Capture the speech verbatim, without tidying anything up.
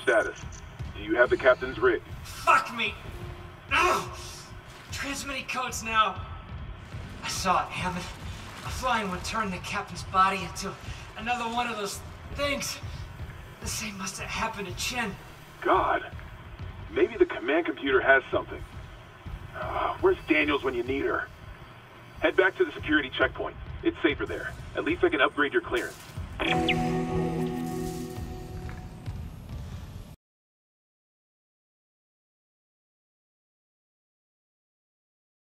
status? Do you have the captain's rig? Fuck me! Ugh. Transmitting codes now. I saw it, Hammond. A flying one turned the captain's body into another one of those things. The same must have happened to Chen. God. Maybe the command computer has something. Uh, where's Daniels when you need her? Head back to the security checkpoint. It's safer there. At least I can upgrade your clearance.